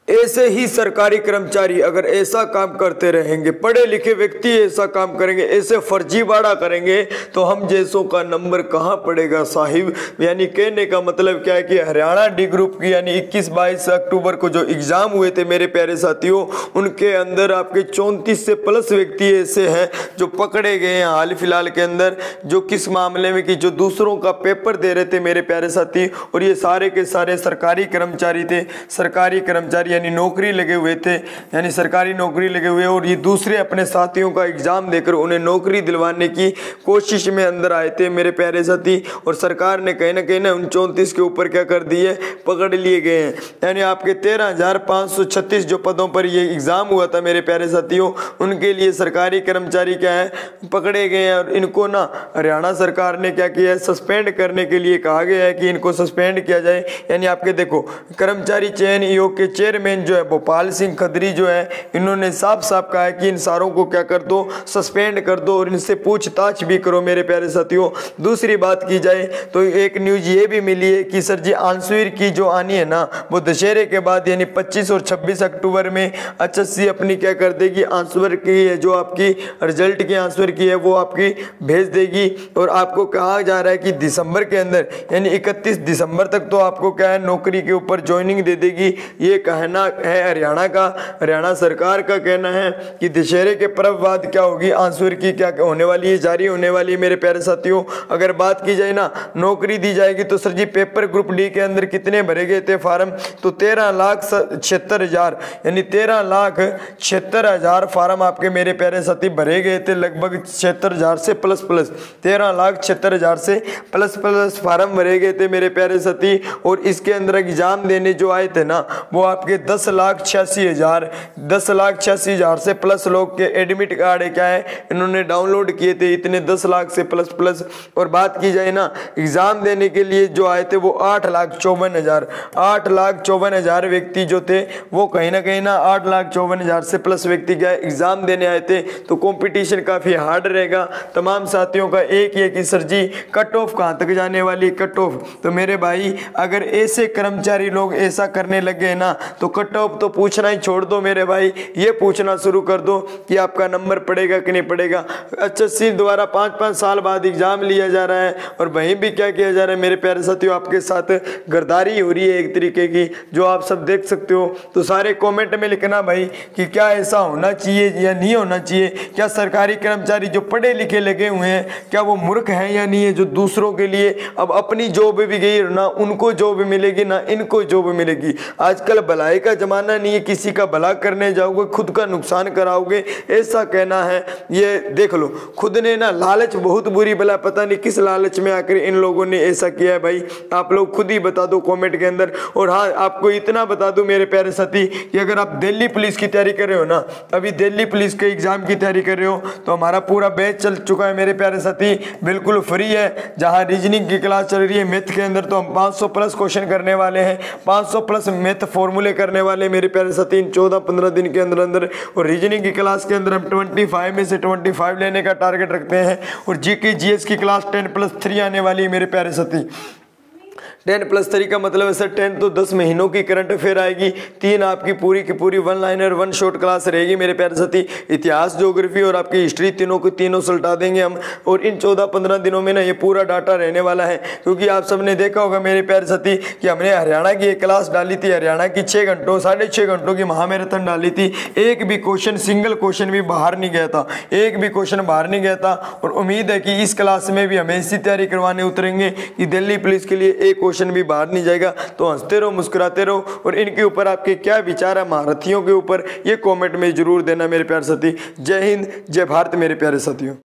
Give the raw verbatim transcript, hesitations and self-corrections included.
ऐसे ही सरकारी कर्मचारी अगर ऐसा काम करते रहेंगे, पढ़े लिखे व्यक्ति ऐसा काम करेंगे, ऐसे फर्जीवाड़ा करेंगे तो हम जैसों का नंबर कहाँ पड़ेगा साहिब। यानी कहने का मतलब क्या है कि हरियाणा डी ग्रुप की यानी इक्कीस बाईस अक्टूबर को जो एग्जाम हुए थे मेरे प्यारे साथियों, उनके अंदर आपके चौंतीस से प्लस व्यक्ति ऐसे हैं जो पकड़े गए हैं हाल फिलहाल के अंदर, जो किस मामले में कि जो दूसरों का पेपर दे रहे थे मेरे प्यारे साथी। और ये सारे के सारे सरकारी कर्मचारी थे, सरकारी कर्मचारी यानी नौकरी लगे हुए थे, यानी सरकारी नौकरी लगे हुए, और ये दूसरे अपने साथियों का एग्जाम देकर उन्हें नौकरी दिलवाने की कोशिश में अंदर आए थे मेरे प्यारे साथी। और सरकार ने कहीं ना कहीं ना उन चौंतीस के ऊपर क्या कर दिए, पकड़ लिए गए हैं। यानी आपके तेरह हजार पाँच सौ छत्तीस जो पदों पर ये एग्जाम हुआ था मेरे प्यारे साथियों, उनके लिए सरकारी कर्मचारी क्या है पकड़े गए हैं। और इनको ना हरियाणा सरकार ने क्या किया है, सस्पेंड करने के लिए कहा गया है कि इनको सस्पेंड किया जाए। यानी आपके देखो कर्मचारी चयन आयोग के चेयरमैन जो है भोपाल सिंह खत्री जो है, इन्होंने साफ साफ कहा है कि इन सारों को क्या कर दो, सस्पेंड कर दो और इनसे पूछताछ भी करो मेरे प्यारे साथियों। दूसरी बात की जाए तो एक न्यूज ये भी मिली है कि सर जी आंसुर की जो आनी है ना वो दशहरे के बाद यानी पच्चीस और छब्बीस अक्टूबर में एच एस सी अपनी क्या कर देगी, आंसुर की है जो आपकी रिजल्ट की आंसुर की है वो आपकी भेज देगी। और आपको कहा जा रहा है कि दिसंबर के अंदर यानी इकतीस दिसंबर तक तो आपको क्या है नौकरी के ऊपर ज्वाइनिंग दे देगी। ये कहना है हरियाणा का, हरियाणा सरकार का कहना है कि दशहरे के पर्व बाद क्या होगी, आंसुर की क्या होने वाली है, जारी होने वाली है मेरे प्यारे साथियों। अगर बात की जाए ना नौकरी दी जाएगी तो sir ji paper group D के अंदर कितने भरे गए थे फार्म, तो तेरह लाख छिहत्तर हजार यानी तेरह लाख छिहत्तर हजार फार्म आपके मेरे प्यारे साथी भरे गए थे, लगभग छिहत्तर हजार से प्लस प्लस तेरह लाख छिहत्तर हजार से प्लस प्लस फार्म भरे गए थे मेरे प्यारे साथी। और इसके अंदर एग्जाम देने जो आए थे ना वो आपके दस लाख छियासी हजार दस लाख छियासी हजार से प्लस लोग के एडमिट कार्ड है क्या है इन्होंने डाउनलोड किए थे, इतने दस लाख से प्लस प्लस। और बात की जाए ना एग्जाम देने के लिए जो आए थे वो आठ लाख चौवन हजार आठ लाख चौवन हजार व्यक्ति जो थे वो कहीं ना कहीं ना आठ लाख चौवन हजार से प्लस व्यक्ति क्या एग्जाम देने आए थे। तो कंपटीशन काफी हार्ड रहेगा। तमाम साथियों का एक ये कि सर जी कट ऑफ कहाँ तक जाने वाली, कट ऑफ तो मेरे भाई अगर ऐसे कर्मचारी लोग ऐसा करने लगे ना तो कट ऑफ तो पूछना ही छोड़ दो मेरे भाई, ये पूछना शुरू कर दो कि आपका नंबर पड़ेगा कि नहीं पड़ेगा। एच एस सी द्वारा पाँच पाँच साल बाद एग्जाम लिया जा रहा है और वहीं भी क्या किया जा रहा है मेरे प्यारे साथियों, आपके साथ गद्दारी हो रही है एक तरीके की जो आप सब देख सकते हो। तो सारे कमेंट में लिखना भाई कि क्या ऐसा होना चाहिए या नहीं होना चाहिए, क्या सरकारी कर्मचारी जो पढ़े लिखे लगे हुए हैं क्या वो मूर्ख हैं या नहीं है, जो दूसरों के लिए अब अपनी जॉब भी गई ना उनको जॉब मिलेगी ना इनको जॉब मिलेगी। आजकल भलाई का जमाना नहीं है, किसी का भला करने जाओगे खुद का नुकसान कराओगे, ऐसा कहना है। ये देख लो खुद ने ना लालच बहुत बुरी भला, पता नहीं किस लालच में आकर इन लोगों ने ऐसा किया है भाई, आप लोग खुद ही बता दो कमेंट के अंदर। और हाँ आपको इतना बता दूं मेरे प्यारे साथी कि अगर आप दिल्ली पुलिस की तैयारी कर रहे हो ना, अभी दिल्ली पुलिस के एग्जाम की तैयारी कर रहे हो तो हमारा पूरा बैच चल चुका है मेरे प्यारे साथी, बिल्कुल फ्री है। जहाँ रीजनिंग की क्लास चल रही है, मैथ के अंदर तो हम पाँच सौ प्लस क्वेश्चन करने वाले हैं, पाँच सौ प्लस मैथ फॉर्मूले करने वाले मेरे प्यारे साथी इन चौदह पंद्रह दिन के अंदर अंदर। और रीजनिंग की क्लास के अंदर हम पच्चीस में से पच्चीस लेने का टारगेट रखते हैं। और जीके जीएस की क्लास टेन प्लस थ्री आने वाली है मेरे प्यारे साथी। टेन प्लस थ्री का मतलब है सर टेन तो दस महीनों की करंट अफेयर आएगी, तीन आपकी पूरी की पूरी one liner one short class रहेगी मेरे प्यारे साथी। इतिहास ज्योग्राफी और आपकी हिस्ट्री तीनों को तीनों सुलटा देंगे हम। और इन चौदह पंद्रह दिनों में ना ये पूरा डाटा रहने वाला है, क्योंकि आप सबने देखा होगा मेरे प्यारे साथी कि हमने हरियाणा की एक क्लास डाली थी, हरियाणा की छः घंटों साढ़े छः घंटों की महामैराथन डाली थी, एक भी क्वेश्चन सिंगल क्वेश्चन भी बाहर नहीं गया था, एक भी क्वेश्चन बाहर नहीं गया था। और उम्मीद है कि इस क्लास में भी हम ऐसी तैयारी करवाने उतरेंगे कि दिल्ली पुलिस के लिए एक क्वेश्चन भी बाहर नहीं जाएगा। तो हंसते रहो मुस्कुराते रहो और इनके ऊपर आपके क्या विचार है महारथियों के ऊपर, ये कमेंट में जरूर देना मेरे प्यारे साथी। जय हिंद जय भारत मेरे प्यारे साथियों।